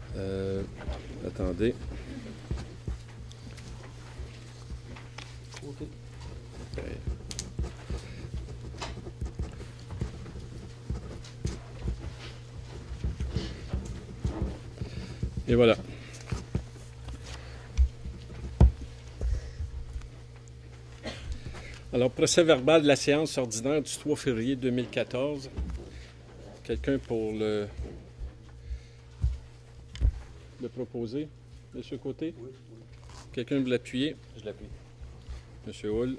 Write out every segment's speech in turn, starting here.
Attendez. Et voilà. Alors, procès verbal de la séance ordinaire du 3 février 2014. Quelqu'un pour le proposer? Monsieur Côté? Oui. Quelqu'un veut l'appuyer? Je l'appuie. Monsieur Hull.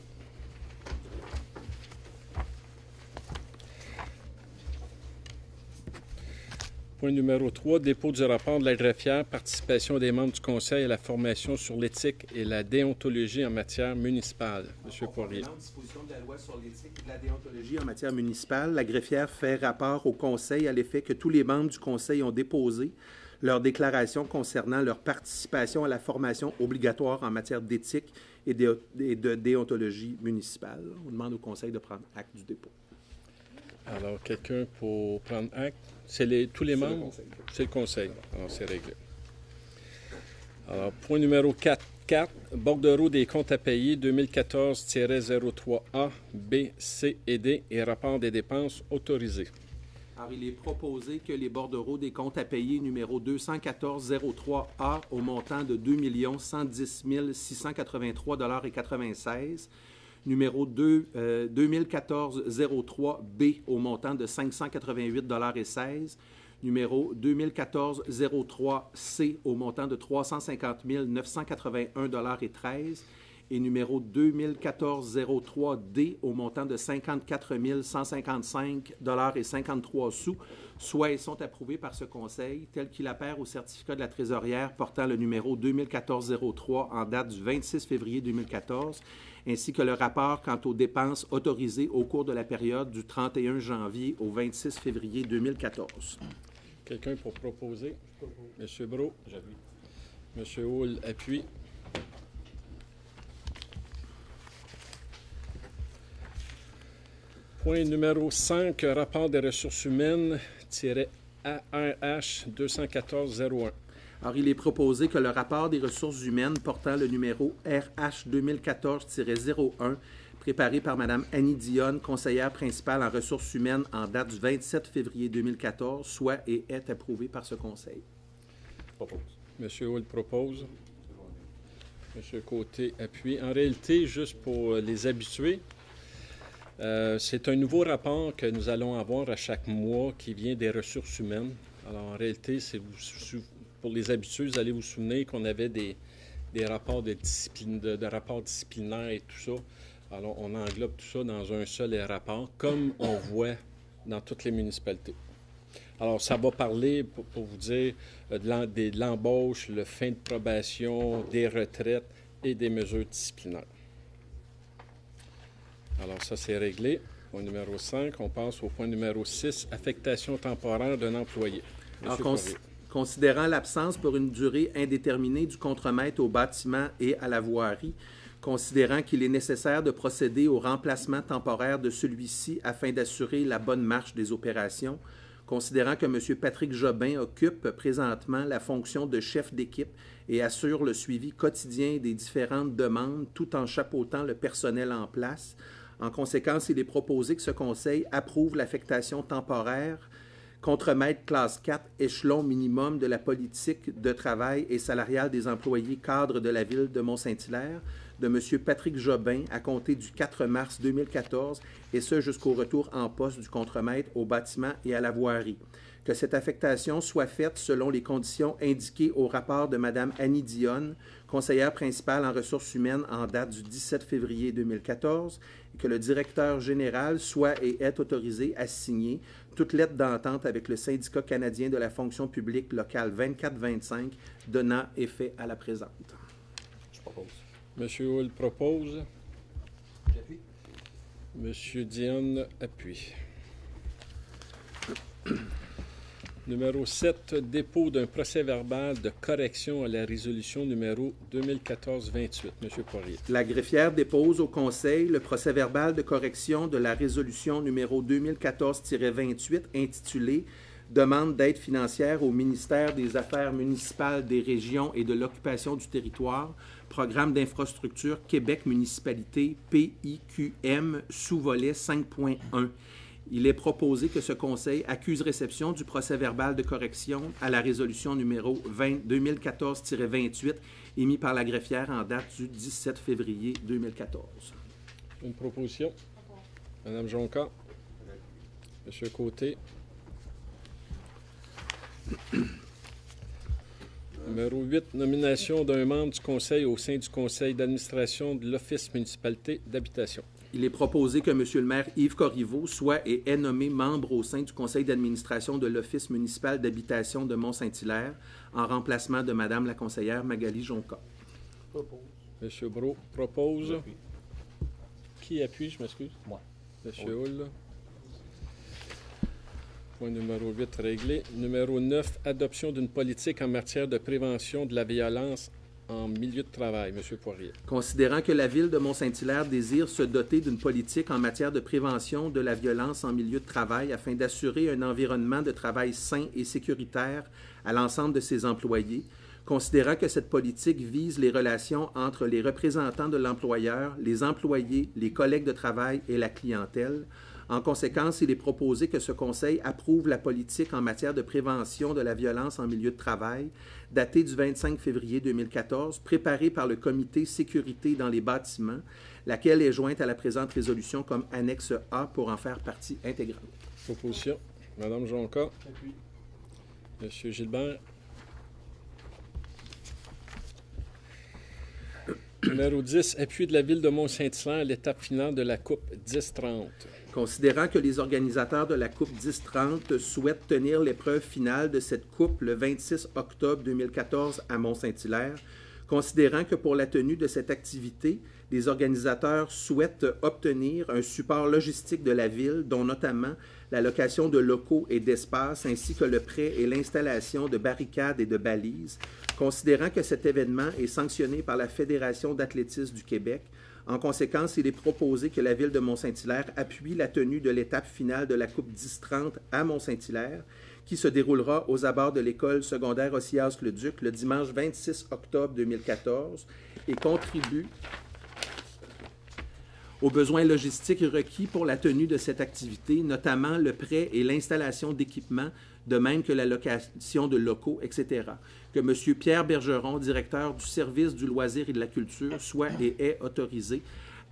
Point numéro 3, dépôt du rapport de la greffière, participation des membres du Conseil à la formation sur l'éthique et la déontologie en matière municipale. Monsieur Poirier. En disposition de la loi sur l'éthique et la déontologie en matière municipale, la greffière fait rapport au Conseil à l'effet que tous les membres du Conseil ont déposé leur déclaration concernant leur participation à la formation obligatoire en matière d'éthique et de déontologie municipale. On demande au Conseil de prendre acte du dépôt. Alors, quelqu'un pour prendre acte? Tous les membres? C'est le Conseil. Alors, c'est réglé. Alors, point numéro 4. Bordereau des comptes à payer 2014-03A, B, C et D et rapport des dépenses autorisées. Alors, il est proposé que les bordereaux des comptes à payer numéro 214-03A au montant de 2 110 683,96 $, numéro 2014-03B au montant de 588,16 $, numéro 2014-03C au montant de 350 981,13 $ et numéro 2014-03D au montant de 54 155,53 $, soit et sont approuvés par ce Conseil, tel qu'il apparaît au certificat de la trésorière portant le numéro 2014-03 en date du 26 février 2014, ainsi que le rapport quant aux dépenses autorisées au cours de la période du 31 janvier au 26 février 2014. Quelqu'un pour proposer? Monsieur Brault? J'appuie. Monsieur Hull appuie. Point numéro 5, rapport des ressources humaines, ARH 214-01. Alors, il est proposé que le rapport des ressources humaines portant le numéro RH 2014-01, préparé par Mme Annie Dionne, conseillère principale en ressources humaines en date du 27 février 2014, soit et est approuvé par ce Conseil. Propose. Monsieur Hull propose. Monsieur Côté appuie. En réalité, juste pour les habitués, c'est un nouveau rapport que nous allons avoir à chaque mois qui vient des ressources humaines. Alors, en réalité, pour les habitués, vous allez vous souvenir qu'on avait des rapports de discipline, de rapports disciplinaires et tout ça. Alors, on englobe tout ça dans un seul rapport, comme on voit dans toutes les municipalités. Alors, ça va parler, pour vous dire, de l'embauche, le fin de probation, des retraites et des mesures disciplinaires. Alors, ça, c'est réglé. Point numéro 5. On passe au point numéro 6, affectation temporaire d'un employé. Alors, considérant l'absence pour une durée indéterminée du contremaître au bâtiment et à la voirie, considérant qu'il est nécessaire de procéder au remplacement temporaire de celui-ci afin d'assurer la bonne marche des opérations, considérant que M. Patrick Jobin occupe présentement la fonction de chef d'équipe et assure le suivi quotidien des différentes demandes tout en chapeautant le personnel en place. En conséquence, il est proposé que ce Conseil approuve l'affectation temporaire contremaître classe 4, échelon minimum de la politique de travail et salariale des employés cadres de la ville de Mont-Saint-Hilaire, de M. Patrick Jobin à compter du 4 mars 2014, et ce jusqu'au retour en poste du contremaître au bâtiment et à la voirie. Que cette affectation soit faite selon les conditions indiquées au rapport de Mme Annie Dionne, conseillère principale en ressources humaines en date du 17 février 2014, et que le directeur général soit et est autorisé à signer toute lettre d'entente avec le syndicat canadien de la fonction publique locale 2425 donnant effet à la présente. Je propose. Monsieur Hull propose. J'appuie. Monsieur Dionne appuie. Numéro 7, dépôt d'un procès-verbal de correction à la résolution numéro 2014-28. Monsieur Poirier. La greffière dépose au Conseil le procès-verbal de correction de la résolution numéro 2014-28 intitulé « demande d'aide financière au ministère des Affaires municipales, des régions et de l'occupation du territoire, programme d'infrastructure Québec Municipalité, PIQM, sous-volet 5.1. Il est proposé que ce conseil accuse réception du procès-verbal de correction à la résolution numéro 2014-28 émis par la greffière en date du 17 février 2014. Une proposition. Madame Jonca. Monsieur Côté. Numéro 8, nomination d'un membre du conseil au sein du conseil d'administration de l'Office municipalité d'habitation. Il est proposé que M. le maire Yves Corriveau soit et est nommé membre au sein du conseil d'administration de l'Office municipal d'habitation de Mont-Saint-Hilaire en remplacement de Mme la conseillère Magali Jonca. M. Brault propose. J'appuie. Qui appuie, je m'excuse? Moi. M. Oui. Hull. Point numéro 8 réglé. Numéro 9, adoption d'une politique en matière de prévention de la violence en milieu de travail. M. Poirier. Considérant que la Ville de Mont-Saint-Hilaire désire se doter d'une politique en matière de prévention de la violence en milieu de travail afin d'assurer un environnement de travail sain et sécuritaire à l'ensemble de ses employés, considérant que cette politique vise les relations entre les représentants de l'employeur, les employés, les collègues de travail et la clientèle, en conséquence, il est proposé que ce Conseil approuve la politique en matière de prévention de la violence en milieu de travail, datée du 25 février 2014, préparée par le Comité sécurité dans les bâtiments, laquelle est jointe à la présente résolution comme annexe A pour en faire partie intégrante. Proposition. Madame Jonca. Monsieur Gilbert. Numéro 10, appui de la Ville de Mont-Saint-Hilaire à l'étape finale de la Coupe 10-30. Considérant que les organisateurs de la Coupe 10-30 souhaitent tenir l'épreuve finale de cette Coupe le 26 octobre 2014 à Mont-Saint-Hilaire, considérant que pour la tenue de cette activité, les organisateurs souhaitent obtenir un support logistique de la Ville, dont notamment la location de locaux et d'espaces, ainsi que le prêt et l'installation de barricades et de balises, considérant que cet événement est sanctionné par la Fédération d'athlétisme du Québec. En conséquence, il est proposé que la Ville de Mont-Saint-Hilaire appuie la tenue de l'étape finale de la Coupe 10-30 à Mont-Saint-Hilaire, qui se déroulera aux abords de l'école secondaire Ossias-le-Duc le dimanche 26 octobre 2014 et contribue aux besoins logistiques requis pour la tenue de cette activité, notamment le prêt et l'installation d'équipements, de même que la location de locaux, etc. Que M. Pierre Bergeron, directeur du service du loisir et de la culture, soit et est autorisé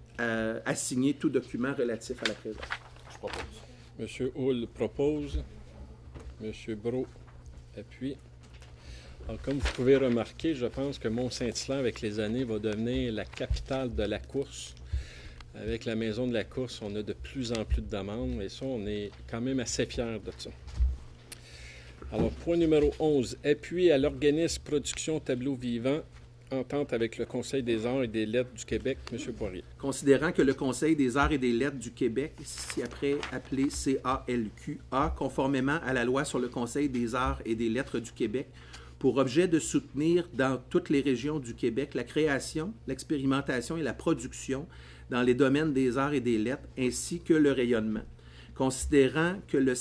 à signer tout document relatif à la présence. Je propose. M. Hull propose. M. Brault appuie. Alors, comme vous pouvez remarquer, je pense que Mont-Saint-Hilaire, avec les années, va devenir la capitale de la course. Avec la maison de la course, on a de plus en plus de demandes, et ça, on est quand même assez fiers de ça. Alors, point numéro 11, appui à l'organisme Production Tableau Vivant, entente avec le Conseil des arts et des lettres du Québec. M. Poirier. Considérant que le Conseil des arts et des lettres du Québec, ici après appelé CALQA, conformément à la loi sur le Conseil des arts et des lettres du Québec, pour objet de soutenir dans toutes les régions du Québec la création, l'expérimentation et la production dans les domaines des arts et des lettres, ainsi que le rayonnement. Considérant que le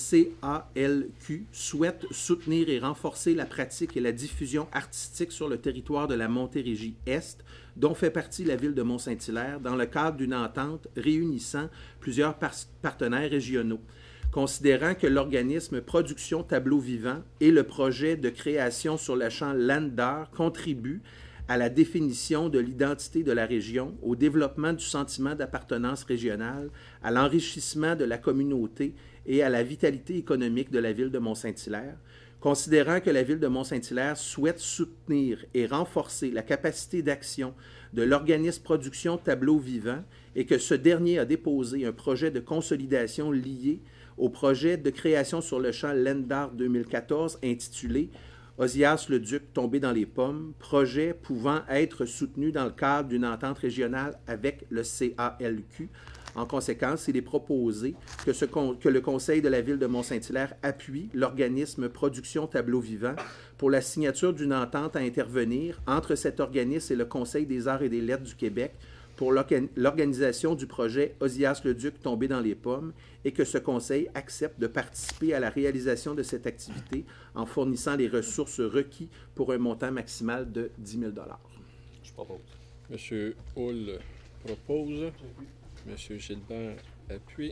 CALQ souhaite soutenir et renforcer la pratique et la diffusion artistique sur le territoire de la Montérégie-Est, dont fait partie la ville de Mont-Saint-Hilaire, dans le cadre d'une entente réunissant plusieurs partenaires régionaux. Considérant que l'organisme Production Tableau Vivant et le projet de création sur le champ Lander contribuent à la définition de l'identité de la région, au développement du sentiment d'appartenance régionale, à l'enrichissement de la communauté et à la vitalité économique de la ville de Mont-Saint-Hilaire, considérant que la ville de Mont-Saint-Hilaire souhaite soutenir et renforcer la capacité d'action de l'organisme Production Tableau Vivant et que ce dernier a déposé un projet de consolidation lié au projet de création sur le champ Lendar 2014 intitulé Ossias-le-Duc tombé dans les pommes, projet pouvant être soutenu dans le cadre d'une entente régionale avec le CALQ. En conséquence, il est proposé que le Conseil de la Ville de Mont-Saint-Hilaire appuie l'organisme Production Tableau Vivant pour la signature d'une entente à intervenir entre cet organisme et le Conseil des arts et des lettres du Québec pour l'organisation du projet Osias-le-Duc tombé dans les pommes et que ce conseil accepte de participer à la réalisation de cette activité en fournissant les ressources requises pour un montant maximal de 10 000 Je propose. M. Hull propose. M. Gilbert appuie.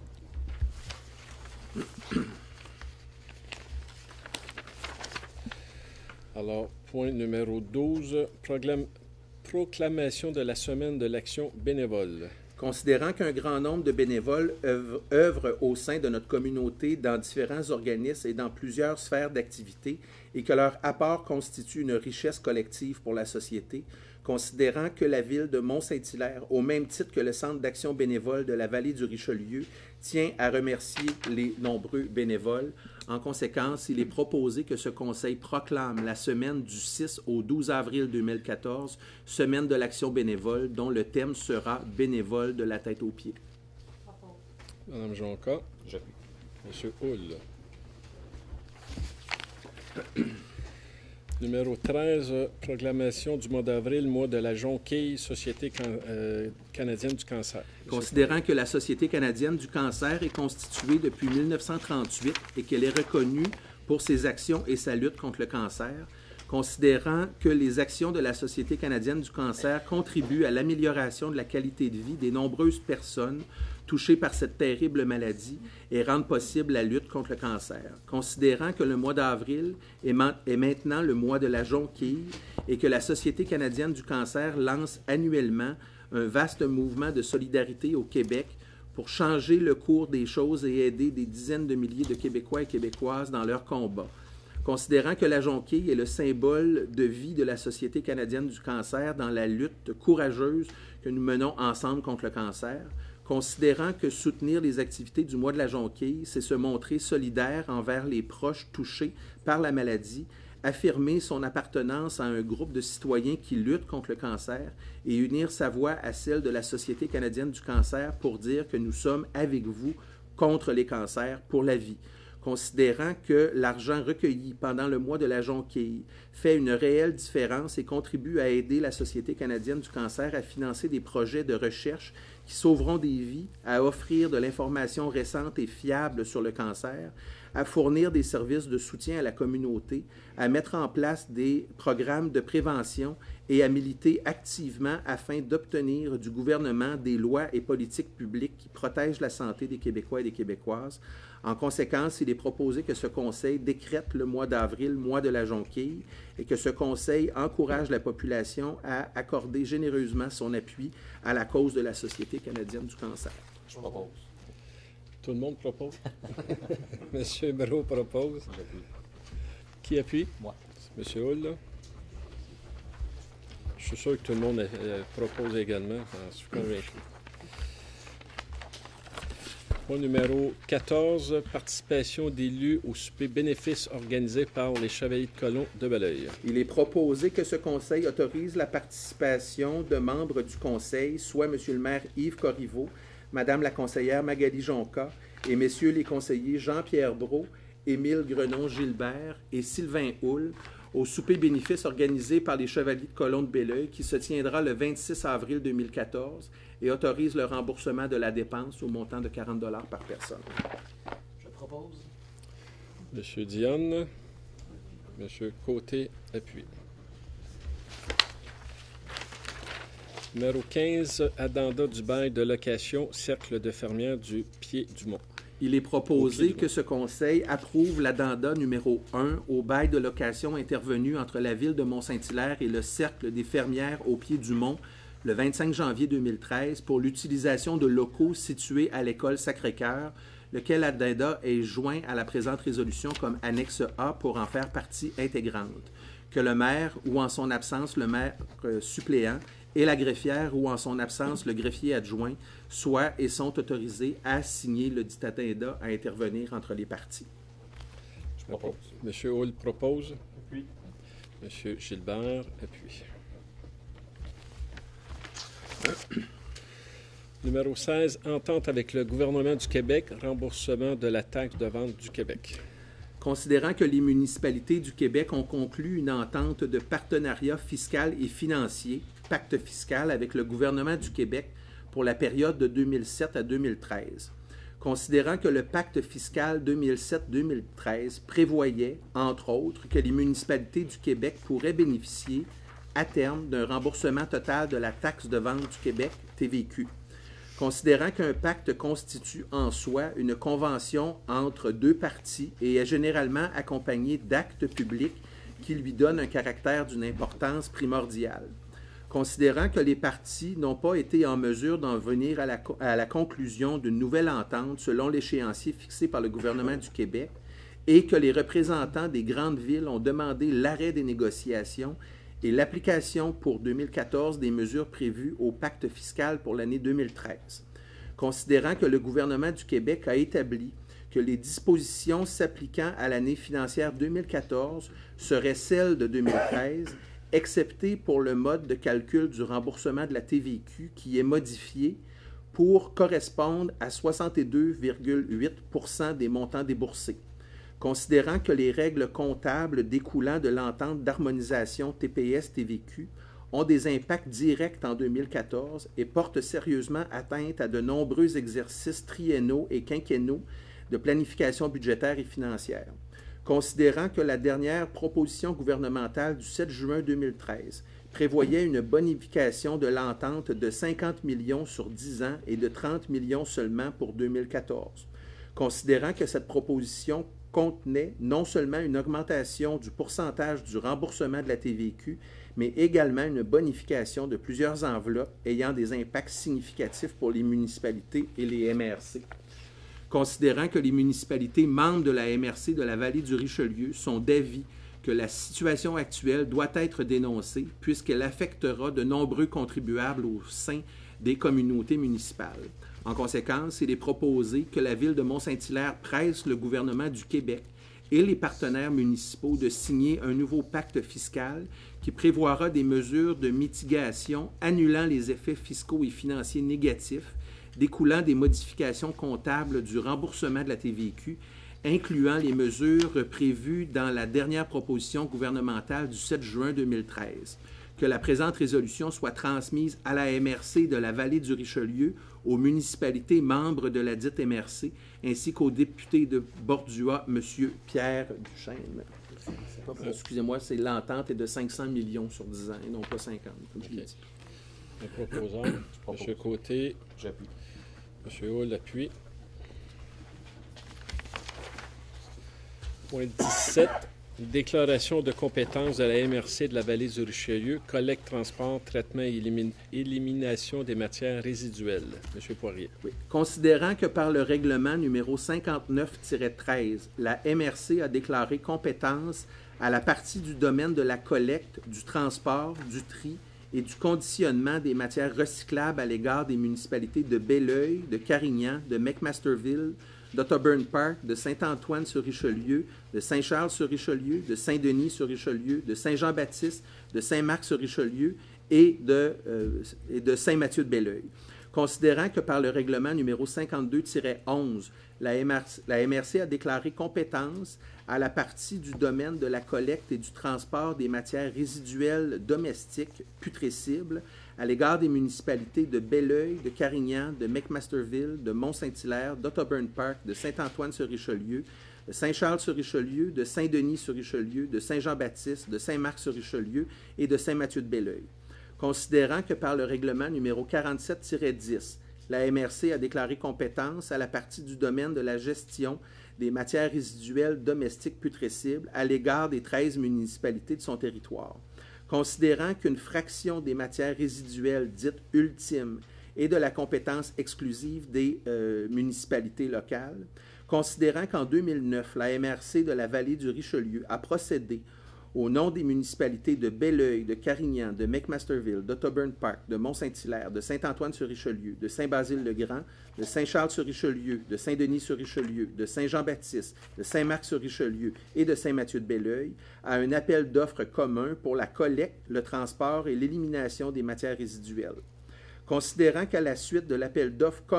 Alors, point numéro 12, proclamation de la semaine de l'action bénévole. Considérant qu'un grand nombre de bénévoles œuvrent au sein de notre communauté dans différents organismes et dans plusieurs sphères d'activité et que leur apport constitue une richesse collective pour la société, considérant que la ville de Mont-Saint-Hilaire, au même titre que le Centre d'action bénévole de la vallée du Richelieu, tient à remercier les nombreux bénévoles. En conséquence, il est proposé que ce conseil proclame la semaine du 6 au 12 avril 2014, semaine de l'action bénévole, dont le thème sera « Bénévole de la tête aux pieds ». Mme Jonca. J'appuie. M. Hull. Numéro 13, proclamation du mois d'avril, mois de la jonquille, Société canadienne du cancer. Considérant que la Société canadienne du cancer est constituée depuis 1938 et qu'elle est reconnue pour ses actions et sa lutte contre le cancer, considérant que les actions de la Société canadienne du cancer contribuent à l'amélioration de la qualité de vie des nombreuses personnes touchées par cette terrible maladie et rendent possible la lutte contre le cancer. Considérant que le mois d'avril est maintenant le mois de la jonquille et que la Société canadienne du cancer lance annuellement un vaste mouvement de solidarité au Québec pour changer le cours des choses et aider des dizaines de milliers de Québécois et Québécoises dans leur combat. Considérant que la jonquille est le symbole de vie de la Société canadienne du cancer dans la lutte courageuse que nous menons ensemble contre le cancer, considérant que soutenir les activités du mois de la jonquille, c'est se montrer solidaire envers les proches touchés par la maladie, affirmer son appartenance à un groupe de citoyens qui luttent contre le cancer et unir sa voix à celle de la Société canadienne du cancer pour dire que nous sommes avec vous contre les cancers pour la vie. Considérant que l'argent recueilli pendant le mois de la jonquille fait une réelle différence et contribue à aider la Société canadienne du cancer à financer des projets de recherche qui sauveront des vies, à offrir de l'information récente et fiable sur le cancer, à fournir des services de soutien à la communauté, à mettre en place des programmes de prévention et à militer activement afin d'obtenir du gouvernement des lois et politiques publiques qui protègent la santé des Québécois et des Québécoises. En conséquence, il est proposé que ce Conseil décrète le mois d'avril, mois de la jonquille, et que ce Conseil encourage la population à accorder généreusement son appui à la cause de la Société canadienne du cancer. Je propose. Tout le monde propose. M. Brault propose. J'appuie. Qui appuie? Moi. M. Hull, là. Je suis sûr que tout le monde propose également. Je suis convaincu. Point numéro 14, participation d'élus au souper bénéfice organisé par les Chevaliers de Colomb de Belleuil. Il est proposé que ce Conseil autorise la participation de membres du Conseil, soit M. le maire Yves Corriveau, Mme la conseillère Magali Jonca et messieurs les conseillers Jean-Pierre Brault, Émile Grenon-Gilbert et Sylvain Hull, au souper bénéfice organisé par les Chevaliers de Colomb de Belleuil qui se tiendra le 26 avril 2014 et autorise le remboursement de la dépense au montant de 40 $ par personne. Je propose. M. Dionne. M. Côté appuie. Numéro 15, addenda du bail de location Cercle de fermière du Pied-du-Mont. Il est proposé que ce Conseil approuve l'addenda numéro 1 au bail de location intervenu entre la Ville de Mont-Saint-Hilaire et le Cercle des fermières au Pied-du-Mont le 25 janvier 2013 pour l'utilisation de locaux situés à l'école Sacré-Cœur, lequel addenda est joint à la présente résolution comme annexe A pour en faire partie intégrante. Que le maire, ou en son absence le maire suppléant, et la greffière, ou en son absence le greffier adjoint, soient et sont autorisés à signer le dit addenda à intervenir entre les parties. Je propose. M. Hull propose. Appuie. M. Gilbert appuie. Numéro 16, entente avec le gouvernement du Québec, remboursement de la taxe de vente du Québec. Considérant que les municipalités du Québec ont conclu une entente de partenariat fiscal et financier pacte fiscal avec le gouvernement du Québec pour la période de 2007 à 2013. Considérant que le pacte fiscal 2007-2013 prévoyait, entre autres, que les municipalités du Québec pourraient bénéficier, à terme, d'un remboursement total de la taxe de vente du Québec, TVQ. Considérant qu'un pacte constitue en soi une convention entre deux parties et est généralement accompagné d'actes publics qui lui donnent un caractère d'une importance primordiale. Considérant que les parties n'ont pas été en mesure d'en venir à la conclusion d'une nouvelle entente selon l'échéancier fixé par le gouvernement du Québec et que les représentants des grandes villes ont demandé l'arrêt des négociations et l'application pour 2014 des mesures prévues au pacte fiscal pour l'année 2013. Considérant que le gouvernement du Québec a établi que les dispositions s'appliquant à l'année financière 2014 seraient celles de 2013, excepté pour le mode de calcul du remboursement de la TVQ qui est modifié pour correspondre à 62,8 % des montants déboursés. Considérant que les règles comptables découlant de l'entente d'harmonisation TPS-TVQ ont des impacts directs en 2014 et portent sérieusement atteinte à de nombreux exercices triennaux et quinquennaux de planification budgétaire et financière. Considérant que la dernière proposition gouvernementale du 7 juin 2013 prévoyait une bonification de l'entente de 50 millions sur 10 ans et de 30 millions seulement pour 2014. Considérant que cette proposition contenait non seulement une augmentation du pourcentage du remboursement de la TVQ, mais également une bonification de plusieurs enveloppes ayant des impacts significatifs pour les municipalités et les MRC. Considérant que les municipalités membres de la MRC de la vallée du Richelieu sont d'avis que la situation actuelle doit être dénoncée puisqu'elle affectera de nombreux contribuables au sein des communautés municipales. En conséquence, il est proposé que la Ville de Mont-Saint-Hilaire presse le gouvernement du Québec et les partenaires municipaux de signer un nouveau pacte fiscal qui prévoira des mesures de mitigation annulant les effets fiscaux et financiers négatifs découlant des modifications comptables du remboursement de la TVQ, incluant les mesures prévues dans la dernière proposition gouvernementale du 7 juin 2013. Que la présente résolution soit transmise à la MRC de la vallée du Richelieu, aux municipalités membres de la dite MRC, ainsi qu'au député de Bordua, M. Pierre Duchesne. Excusez-moi, c'est l'entente est de 500 millions sur 10 ans et non pas 50, comme je l'ai dit. Le proposant, M. Côté. J'appuie. M. Hull appuie. Point 17. Déclaration de compétence de la MRC de la vallée du Richelieu, collecte, transport, traitement et élimination des matières résiduelles. M. Poirier. Oui. Considérant que par le règlement numéro 59-13, la MRC a déclaré compétence à la partie du domaine de la collecte, du transport, du tri et du conditionnement des matières recyclables à l'égard des municipalités de Belleuil, de Carignan, de McMasterville, d'Otterburn Park, de Saint-Antoine-sur-Richelieu, de Saint-Charles-sur-Richelieu, de Saint-Denis-sur-Richelieu, de Saint-Jean-Baptiste, de Saint-Marc-sur-Richelieu et de Saint-Mathieu-de-Belleuil. Considérant que par le règlement numéro 52-11, la MRC a déclaré compétence à la partie du domaine de la collecte et du transport des matières résiduelles domestiques putrescibles à l'égard des municipalités de Belleuil, de Carignan, de McMasterville, de Mont-Saint-Hilaire, d'Otterburn Park, de Saint-Antoine-sur-Richelieu, de Saint-Charles-sur-Richelieu, de Saint-Denis-sur-Richelieu, de Saint-Jean-Baptiste, de Saint-Marc-sur-Richelieu et de Saint-Mathieu-de-Belleuil. Considérant que par le règlement numéro 47-10, la MRC a déclaré compétence à la partie du domaine de la gestion des matières résiduelles domestiques putrescibles à l'égard des 13 municipalités de son territoire. Considérant qu'une fraction des matières résiduelles dites ultimes est de la compétence exclusive des municipalités locales, considérant qu'en 2009, la MRC de la vallée du Richelieu a procédé au nom des municipalités de Belleuil, de Carignan, de McMasterville, d'Otterburn Park, de Mont-Saint-Hilaire, de Saint-Antoine-sur-Richelieu, de Saint-Basile-le-Grand, de Saint-Charles-sur-Richelieu, de Saint-Denis-sur-Richelieu, de Saint-Jean-Baptiste, de Saint-Marc-sur-Richelieu et de Saint-Mathieu-de-Belleuil à un appel d'offres commun pour la collecte, le transport et l'élimination des matières résiduelles. Considérant qu'à la suite de l'appel d'offres commun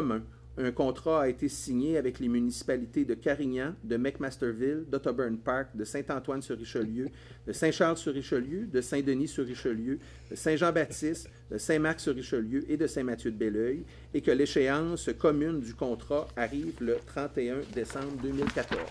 Un contrat a été signé avec les municipalités de Carignan, de McMasterville, d'Otterburn Park, de Saint-Antoine-sur-Richelieu, de Saint-Charles-sur-Richelieu, de Saint-Denis-sur-Richelieu, de Saint-Jean-Baptiste, de Saint-Marc-sur-Richelieu et de Saint-Mathieu-de-Belleuil, et que l'échéance commune du contrat arrive le 31 décembre 2014.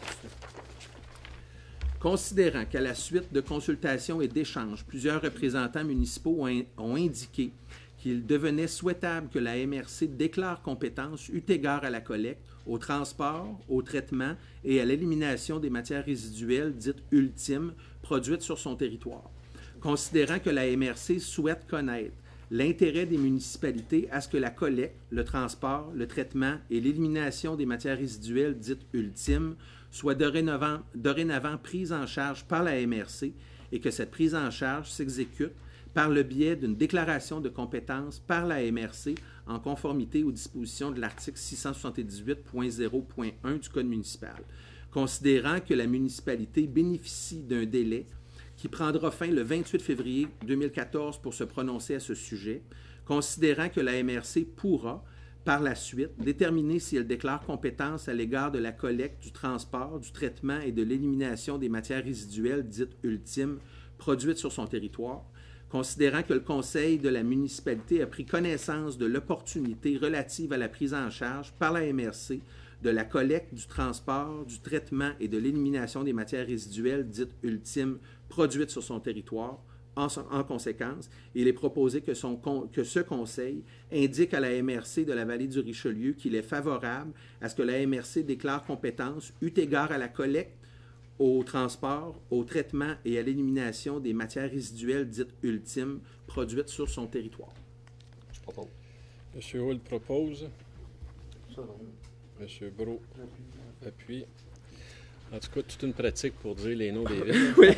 Considérant qu'à la suite de consultations et d'échanges, plusieurs représentants municipaux ont indiqué qu'il devenait souhaitable que la MRC déclare compétence eu égard à la collecte, au transport, au traitement et à l'élimination des matières résiduelles dites ultimes produites sur son territoire. Considérant que la MRC souhaite connaître l'intérêt des municipalités à ce que la collecte, le transport, le traitement et l'élimination des matières résiduelles dites ultimes soient dorénavant prises en charge par la MRC et que cette prise en charge s'exécute par le biais d'une déclaration de compétence par la MRC en conformité aux dispositions de l'article 678.0.1 du Code municipal. Considérant que la municipalité bénéficie d'un délai qui prendra fin le 28 février 2014 pour se prononcer à ce sujet, considérant que la MRC pourra, par la suite, déterminer si elle déclare compétence à l'égard de la collecte, du transport, du traitement et de l'élimination des matières résiduelles dites ultimes produites sur son territoire, considérant que le Conseil de la municipalité a pris connaissance de l'opportunité relative à la prise en charge par la MRC de la collecte, du transport, du traitement et de l'élimination des matières résiduelles dites ultimes produites sur son territoire. En conséquence, il est proposé que ce Conseil indique à la MRC de la vallée du Richelieu qu'il est favorable à ce que la MRC déclare compétence eu égard à la collecte, au transport, au traitement et à l'élimination des matières résiduelles dites ultimes produites sur son territoire. Je propose. M. Hull propose. Ça, non. M. Brault appuie. En tout cas, toute une pratique pour dire les noms des villes. Oui.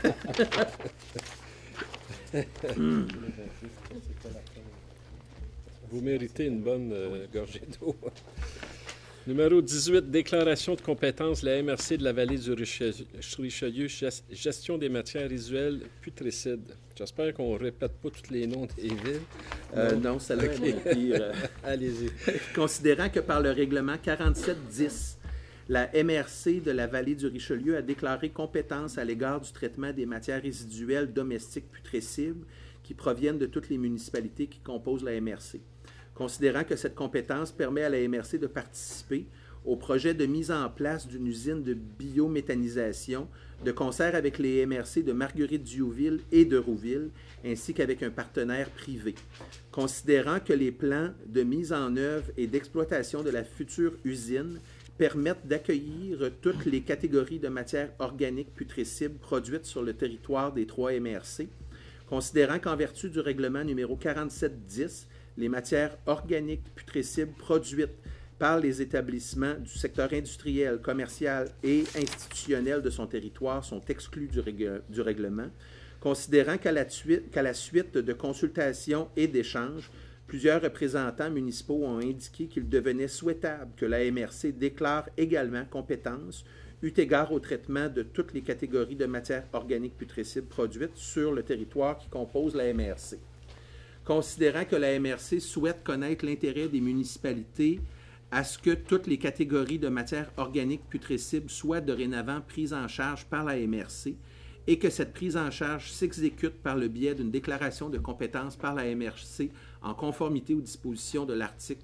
Vous méritez une bonne gorgée d'eau. Numéro 18, déclaration de compétence de la MRC de la vallée du Richelieu, gestion des matières résiduelles putricides. J'espère qu'on ne répète pas tous les noms des villes. Non, celle-là est pire. Allez-y. Considérant que par le règlement 4710, la MRC de la vallée du Richelieu a déclaré compétence à l'égard du traitement des matières résiduelles domestiques putrescibles qui proviennent de toutes les municipalités qui composent la MRC. Considérant que cette compétence permet à la MRC de participer au projet de mise en place d'une usine de biométhanisation de concert avec les MRC de Marguerite-Diouville et de Rouville, ainsi qu'avec un partenaire privé. Considérant que les plans de mise en œuvre et d'exploitation de la future usine permettent d'accueillir toutes les catégories de matières organiques putrescibles produites sur le territoire des 3 MRC, considérant qu'en vertu du règlement numéro 4710, les matières organiques putrescibles produites par les établissements du secteur industriel, commercial et institutionnel de son territoire sont exclus du règlement, considérant qu'à la suite de consultations et d'échanges, plusieurs représentants municipaux ont indiqué qu'il devenait souhaitable que la MRC déclare également compétence eu égard au traitement de toutes les catégories de matières organiques putrescibles produites sur le territoire qui compose la MRC. Considérant que la MRC souhaite connaître l'intérêt des municipalités à ce que toutes les catégories de matières organiques putrescibles soient dorénavant prises en charge par la MRC et que cette prise en charge s'exécute par le biais d'une déclaration de compétence par la MRC en conformité aux dispositions de l'article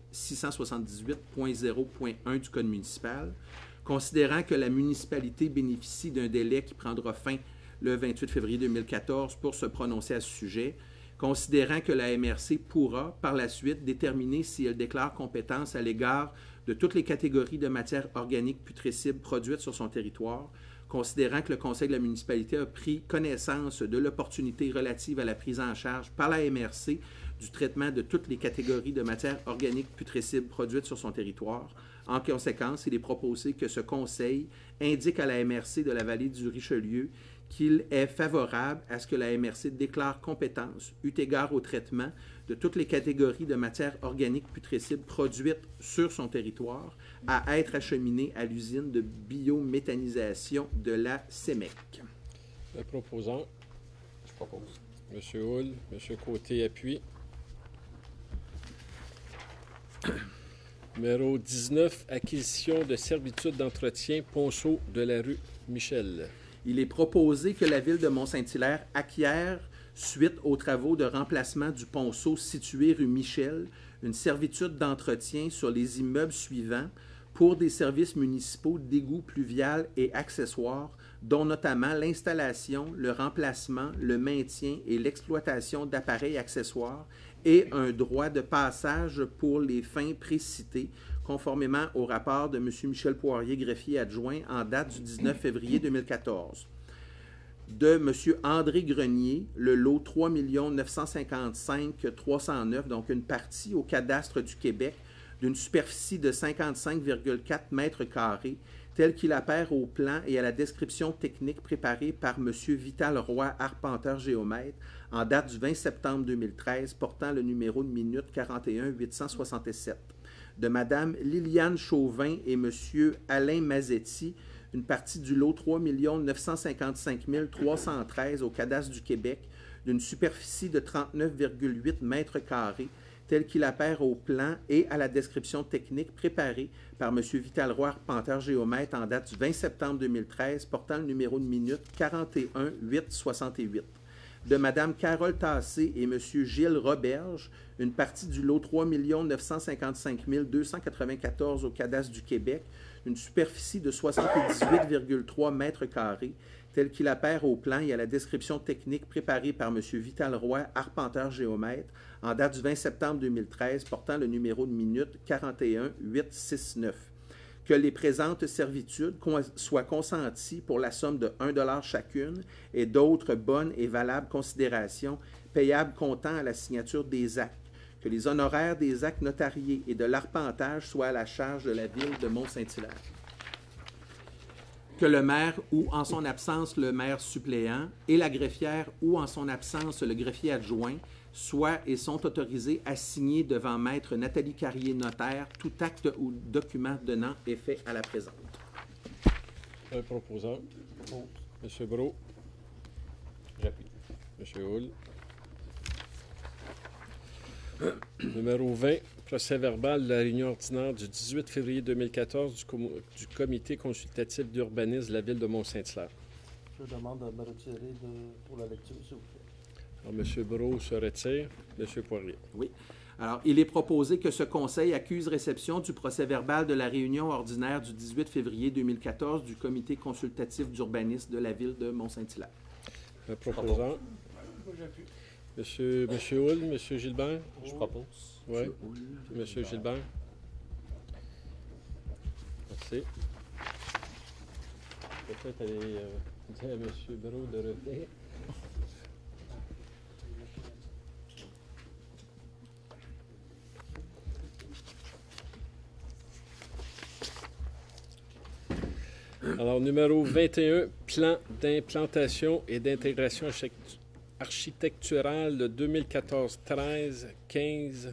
678.0.1 du Code municipal, considérant que la municipalité bénéficie d'un délai qui prendra fin le 28 février 2014 pour se prononcer à ce sujet, considérant que la MRC pourra, par la suite, déterminer si elle déclare compétence à l'égard de toutes les catégories de matières organiques putrescibles produites sur son territoire, considérant que le Conseil de la municipalité a pris connaissance de l'opportunité relative à la prise en charge par la MRC du traitement de toutes les catégories de matières organiques putrescibles produites sur son territoire. En conséquence, il est proposé que ce Conseil indique à la MRC de la vallée du Richelieu qu'il est favorable à ce que la MRC déclare compétence, eu égard au traitement de toutes les catégories de matières organiques putrescibles produites sur son territoire, à être acheminées à l'usine de biométhanisation de la CEMEC. Le proposant, Je propose. M. Hull, M. Côté appuie. Numéro 19, acquisition de servitudes d'entretien, ponceau de la rue Michel. Il est proposé que la Ville de Mont-Saint-Hilaire acquiert, suite aux travaux de remplacement du ponceau situé rue Michel, une servitude d'entretien sur les immeubles suivants pour des services municipaux d'égout pluvial et accessoires, dont notamment l'installation, le remplacement, le maintien et l'exploitation d'appareils accessoires et un droit de passage pour les fins précitées, conformément au rapport de M. Michel Poirier, greffier adjoint, en date du 19 février 2014. De M. André Grenier, le lot 3 955 309, donc une partie au cadastre du Québec, d'une superficie de 55,4 mètres carrés, tel qu'il apparaît au plan et à la description technique préparée par M. Vital Roy, arpenteur géomètre, en date du 20 septembre 2013, portant le numéro de minute 41 867. De Mme Liliane Chauvin et M. Alain Mazetti, une partie du lot 3 955 313 au cadastre du Québec, d'une superficie de 39,8 mètres carrés, tel qu'il apparaît au plan et à la description technique préparée par M. Vital Roy, arpenteur géomètre, en date du 20 septembre 2013, portant le numéro de minute 41 868. De Mme Carole Tassé et M. Gilles Roberge, une partie du lot 3 955 294 au cadastre du Québec, une superficie de 78,3 mètres carrés, tel qu'il apparaît au plan et à la description technique préparée par M. Vital Roy, arpenteur géomètre, en date du 20 septembre 2013, portant le numéro de minute 41 869. Que les présentes servitudes soient consenties pour la somme de 1 $ chacune et d'autres bonnes et valables considérations payables comptant à la signature des actes. Que les honoraires des actes notariés et de l'arpentage soient à la charge de la Ville de Mont-Saint-Hilaire. Que le maire ou, en son absence, le maire suppléant et la greffière ou, en son absence, le greffier adjoint soient et sont autorisés à signer devant Maître Nathalie Carrier, notaire, tout acte ou document donnant effet à la présente. Un proposeur. M. Brault. J'appuie. M. Hull. Numéro 20, procès-verbal de la réunion ordinaire du 18 février 2014 du comité consultatif d'urbanisme de la Ville de Mont-Saint-Hilaire. Je demande de me retirer pour la lecture, s'il vous plaît. Alors, M. Brault se retire. M. Poirier. Oui. Alors, il est proposé que ce conseil accuse réception du procès-verbal de la réunion ordinaire du 18 février 2014 du comité consultatif d'urbanisme de la Ville de Mont-Saint-Hilaire. Un proposeur. Monsieur Hull, M. Gilbert. Je propose. Oui. M. Gilbert. Merci. Peut-être aller dire à M. Brault de revenir. Alors, numéro 21, plan d'implantation et d'intégration architecturale de 2014-13, 15,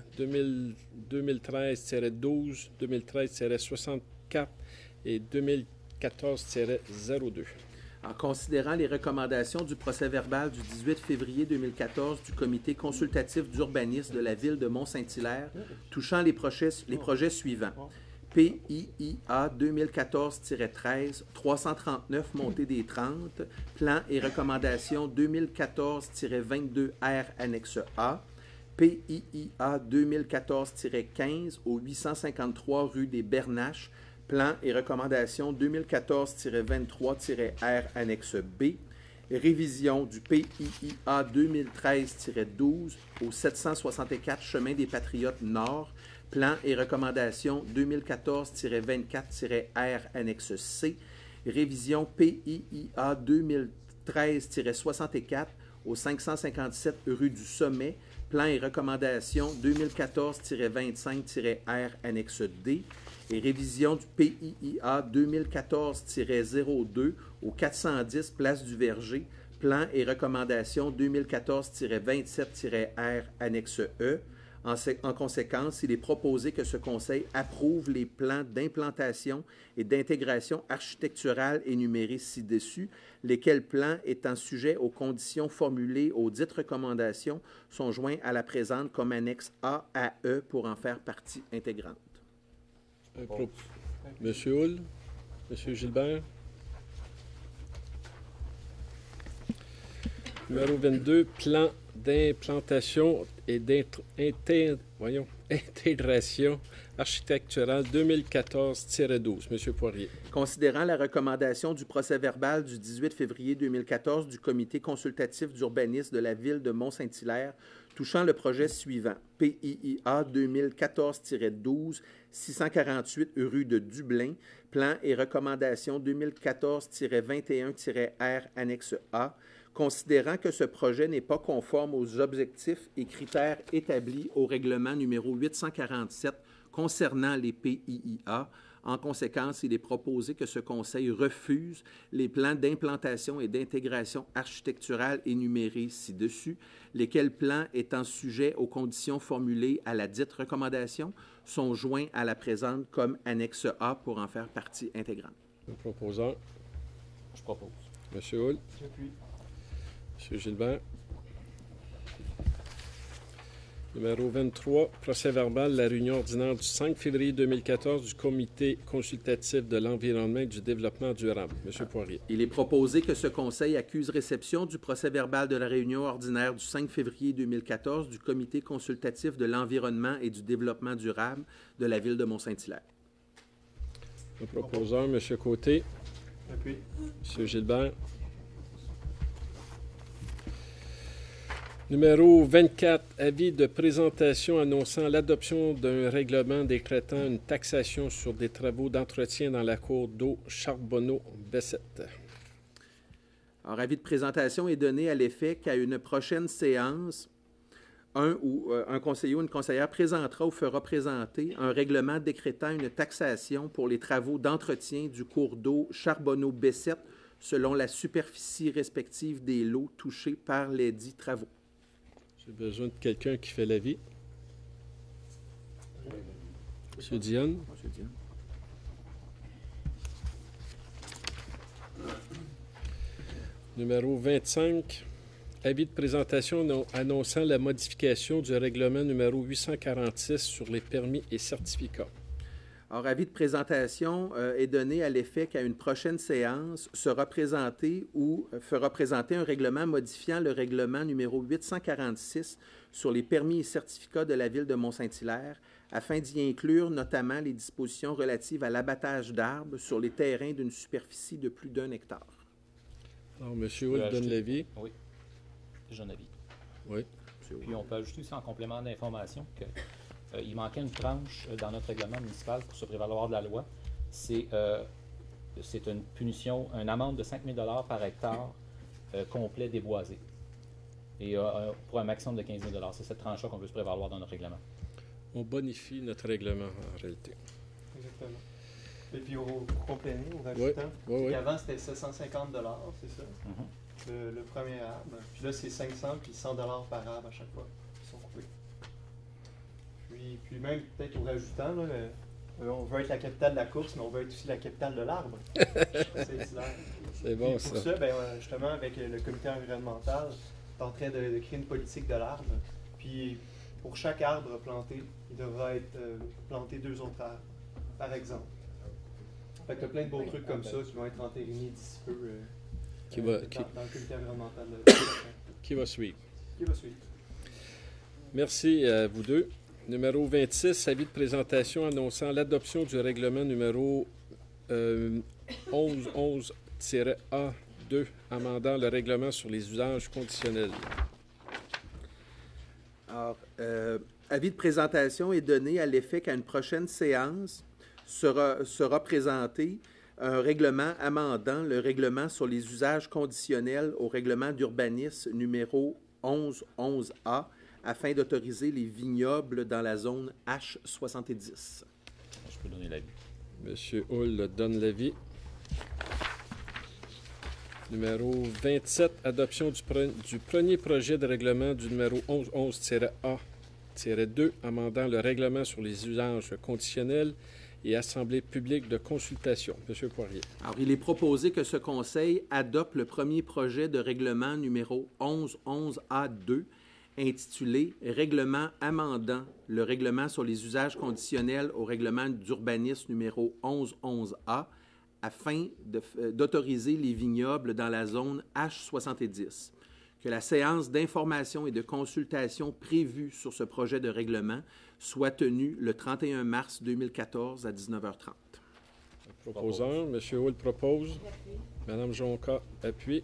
2013-12, 2013-64 et 2014-02. En considérant les recommandations du procès-verbal du 18 février 2014 du comité consultatif d'urbanisme de la Ville de Mont-Saint-Hilaire touchant les projets suivants. PIIA 2014-13, 339 montée des 30, plan et recommandations 2014-22R annexe A, PIIA 2014-15 au 853 rue des Bernaches, plan et recommandations 2014-23-R annexe B, révision du PIIA 2013-12 au 764 chemin des Patriotes Nord, plan et recommandations 2014-24-R annexe C, révision PIIA 2013-64 au 557 rue du Sommet, plan et recommandations 2014-25-R annexe D, et révision du PIIA 2014-02 au 410 place du Verger, plan et recommandations 2014-27-R annexe E. En conséquence, il est proposé que ce Conseil approuve les plans d'implantation et d'intégration architecturale énumérés ci-dessus, lesquels plans étant sujets aux conditions formulées aux dites recommandations sont joints à la présente comme annexe A à E pour en faire partie intégrante. Monsieur Hull, Monsieur Gilbert. Numéro 22, plan d'implantation et d'intégration architecturale 2014-12. Monsieur Poirier. Considérant la recommandation du procès-verbal du 18 février 2014 du Comité consultatif d'urbanisme de la Ville de Mont-Saint-Hilaire touchant le projet suivant, PIIA 2014-12, 648 rue de Dublin, plan et recommandation 2014-21-R, annexe A, considérant que ce projet n'est pas conforme aux objectifs et critères établis au règlement numéro 847 concernant les PIIA. En conséquence, il est proposé que ce Conseil refuse les plans d'implantation et d'intégration architecturale énumérés ci-dessus, lesquels plans étant sujets aux conditions formulées à la dite recommandation sont joints à la présente comme annexe A pour en faire partie intégrante. Le proposeur. Je propose. Monsieur Hull. J'appuie. Monsieur Gilbert. Numéro 23, procès-verbal de la réunion ordinaire du 5 février 2014 du Comité consultatif de l'environnement et du développement durable. Monsieur Poirier. Il est proposé que ce Conseil accuse réception du procès-verbal de la réunion ordinaire du 5 février 2014 du Comité consultatif de l'environnement et du développement durable de la Ville de Mont-Saint-Hilaire. Le proposeur, Monsieur Côté. J'appuie. Monsieur Gilbert. Numéro 24, avis de présentation annonçant l'adoption d'un règlement décrétant une taxation sur des travaux d'entretien dans la cour d'eau Charbonneau-Bessette. Alors, avis de présentation est donné à l'effet qu'à une prochaine séance, un conseiller ou une conseillère présentera ou fera présenter un règlement décrétant une taxation pour les travaux d'entretien du cours d'eau Charbonneau-Bessette selon la superficie respective des lots touchés par les dits travaux. J'ai besoin de quelqu'un qui fait l'avis. Monsieur Dionne. Monsieur Dionne. Numéro 25, avis de présentation annonçant la modification du règlement numéro 846 sur les permis et certificats. Alors, avis de présentation est donné à l'effet qu'à une prochaine séance sera présenté ou fera présenter un règlement modifiant le règlement numéro 846 sur les permis et certificats de la Ville de Mont-Saint-Hilaire afin d'y inclure notamment les dispositions relatives à l'abattage d'arbres sur les terrains d'une superficie de plus d'1 hectare. Alors, M. Hull donne l'avis. Oui. J'ai un avis. Oui. Puis on peut ajouter aussi en complément d'information que il manquait une tranche dans notre règlement municipal pour se prévaloir de la loi. C'est une punition, une amende de 5 000 $ par hectare complet déboisé. Et pour un maximum de 15 000 $. C'est cette tranche-là qu'on veut se prévaloir dans notre règlement. On bonifie notre règlement en réalité. Exactement. Et puis pour compléter, au rajoutant, Oui. avant c'était 750 $, c'est ça, le premier arbre. Puis là c'est 500 puis 100 $ par arbre à chaque fois qui sont coupés. Puis même peut-être au rajoutant, là, on veut être la capitale de la course, mais on veut être aussi la capitale de l'arbre. C'est bon, pour ça. ça, justement, avec le comité environnemental, on est en train de créer une politique de l'arbre. Puis pour chaque arbre planté, il devra être planté 2 autres arbres, par exemple. Fait que t'as plein de beaux trucs comme ça qui vont être entérinés d'ici peu dans le comité environnemental. Qui va suivre? Qui va suivre? Merci à vous deux. Numéro 26, avis de présentation annonçant l'adoption du règlement numéro 1111-A2, amendant le règlement sur les usages conditionnels. Alors, avis de présentation est donné à l'effet qu'à une prochaine séance sera présenté un règlement amendant le règlement sur les usages conditionnels au règlement d'urbanisme numéro 1111A afin d'autoriser les vignobles dans la zone H70. Je peux donner l'avis. Monsieur Hull donne l'avis. Numéro 27, adoption du premier projet de règlement du numéro 1111-A-2, amendant le règlement sur les usages conditionnels et assemblée publique de consultation. Monsieur Poirier. Alors, il est proposé que ce Conseil adopte le premier projet de règlement numéro 1111A2, intitulé « Règlement amendant le règlement sur les usages conditionnels au règlement d'urbanisme numéro 1111A afin d'autoriser les vignobles dans la zone H70 ». Que la séance d'information et de consultation prévue sur ce projet de règlement soit tenue le 31 mars 2014 à 19h30. Le proposeur, M. Hull propose. Mme Jonca appuie.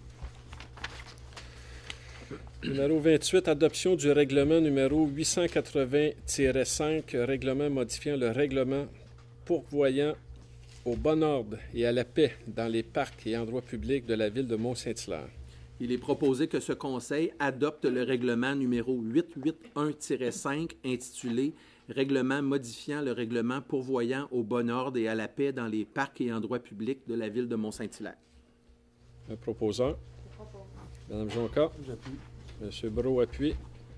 Numéro 28, adoption du règlement numéro 880-5, règlement modifiant le règlement pourvoyant au bon ordre et à la paix dans les parcs et endroits publics de la ville de Mont-Saint-Hilaire. Il est proposé que ce Conseil adopte le règlement numéro 881-5 intitulé « Règlement modifiant le règlement pourvoyant au bon ordre et à la paix dans les parcs et endroits publics de la ville de Mont-Saint-Hilaire ». Un proposeur. Mme Jonca. J'appuie. M. Brault appuie.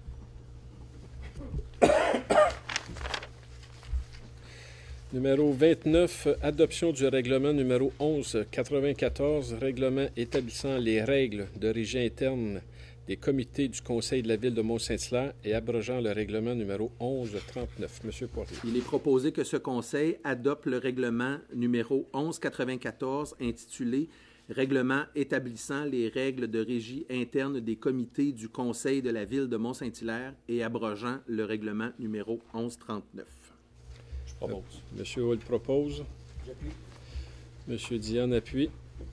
Numéro 29, adoption du règlement numéro 1194, règlement établissant les règles de régie interne des comités du Conseil de la ville de Mont-Saint-Hilaire et abrogeant le règlement numéro 1139. M. Poirier. Il est proposé que ce Conseil adopte le règlement numéro 1194 intitulé « Règlement établissant les règles de régie interne des comités du Conseil de la ville de Mont-Saint-Hilaire et abrogeant le règlement numéro 1139. » Je propose. M. Hull propose. J'appuie. M. Diane appuie.